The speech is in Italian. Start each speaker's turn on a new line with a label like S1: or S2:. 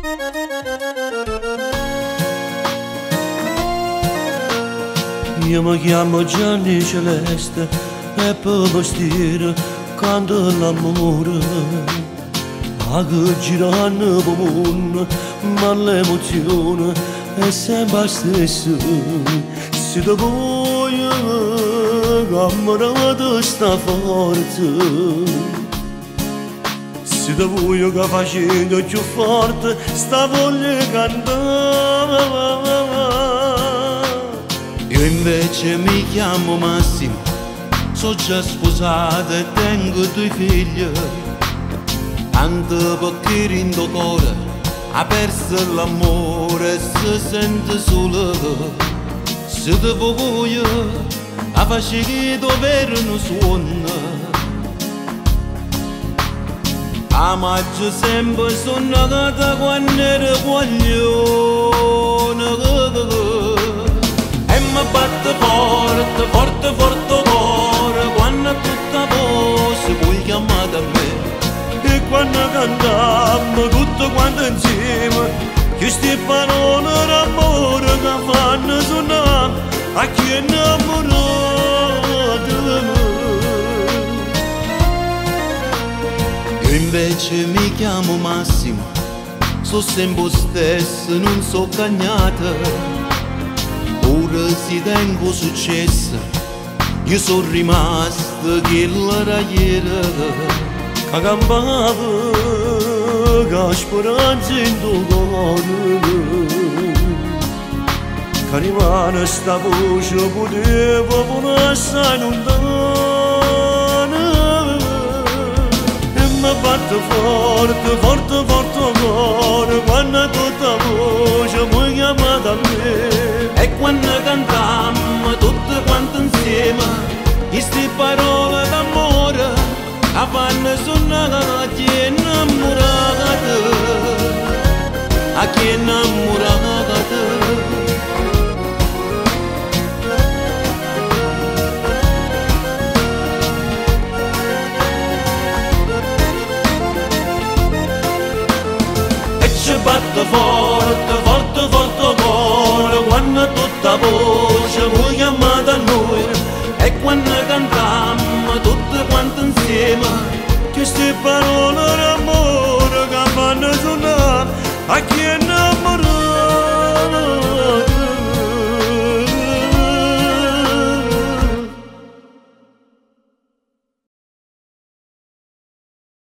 S1: Io mi chiamo Gianni Celeste e per vestire canto l'amore. Ma che girano per mondo, ma l'emozione è sempre la stessa. Se ti voglio, cammina sta forza. Se ti voglio che facendo più forte, sta voglia cantare. Io invece mi chiamo Massimo, sono già sposato e tengo 2 figli. Tanto perché rindo cuore ha perso l'amore e si sente solo. Se ti voglio, a facile dovere non suona. A maggio sempre sonnata quando ero guaglione. E mi batte forte, forte, forte cuore quando tutta voce vuoi chiamare a me. E quando cantiamo tutto quanto insieme, queste parole d'amore che fanno suonare a chi è innamorato di me. Io invece mi chiamo Massimo, so sempre stesso, non so cagnata. Ora si tengo successo, io sono rimasto che l'era ieri. Che campava, che speranza in tuo cuore. Che rimane sta voce poteva volare assai lontana. E mi batte forte, forte, forte cuore quando tutta voce mi chiamata a me. E quando cantammo tutte quante insieme queste parole d'amore a fanno suonare a chi è innamorato, a chi è innamorato. E ci batte forte,